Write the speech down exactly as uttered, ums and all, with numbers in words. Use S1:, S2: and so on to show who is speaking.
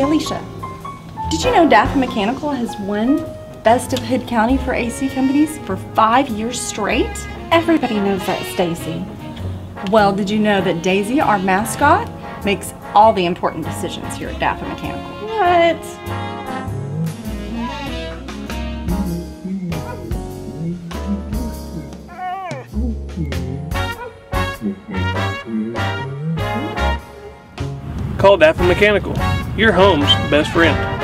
S1: Alicia. Did you know Daffan Mechanical has won Best of Hood County for A C companies for five years straight?
S2: Everybody knows that, Stacy.
S1: Well, did you know that Daisy, our mascot, makes all the important decisions here at Daffan Mechanical?
S2: What?
S3: Call Daffan Mechanical, your home's best friend.